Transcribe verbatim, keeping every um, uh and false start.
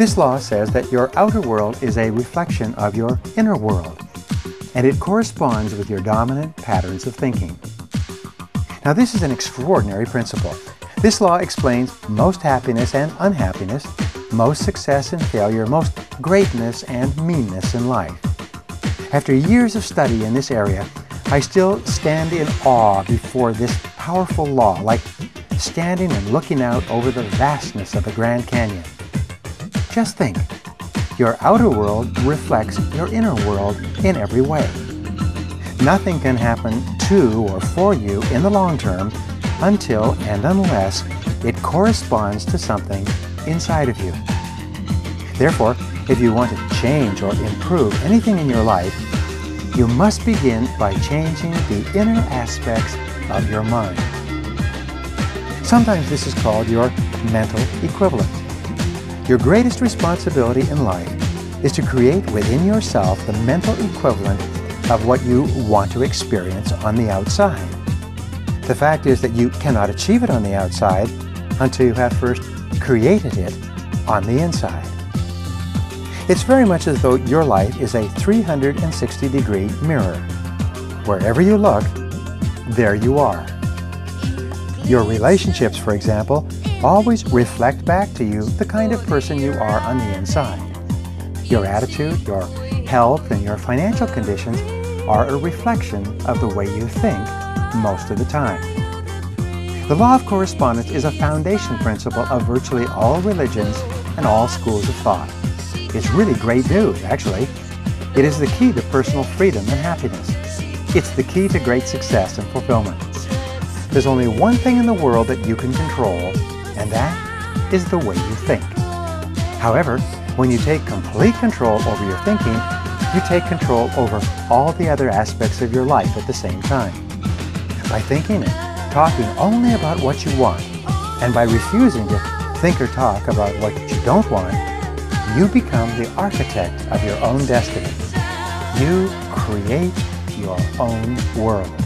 This law says that your outer world is a reflection of your inner world, and it corresponds with your dominant patterns of thinking. Now, this is an extraordinary principle. This law explains most happiness and unhappiness, most success and failure, most greatness and meanness in life. After years of study in this area, I still stand in awe before this powerful law, like standing and looking out over the vastness of the Grand Canyon. Just think, your outer world reflects your inner world in every way. Nothing can happen to or for you in the long term until and unless it corresponds to something inside of you. Therefore, if you want to change or improve anything in your life, you must begin by changing the inner aspects of your mind. Sometimes this is called your mental equivalent. Your greatest responsibility in life is to create within yourself the mental equivalent of what you want to experience on the outside. The fact is that you cannot achieve it on the outside until you have first created it on the inside. It's very much as though your life is a three hundred sixty degree mirror. Wherever you look, there you are. Your relationships, for example, always reflect back to you the kind of person you are on the inside. Your attitude, your health, and your financial conditions are a reflection of the way you think most of the time. The law of correspondence is a foundation principle of virtually all religions and all schools of thought. It's really great news, actually. It is the key to personal freedom and happiness. It's the key to great success and fulfillment. There's only one thing in the world that you can control, and that is the way you think. However, when you take complete control over your thinking, you take control over all the other aspects of your life at the same time. By thinking and talking only about what you want, and by refusing to think or talk about what you don't want, you become the architect of your own destiny. You create your own world.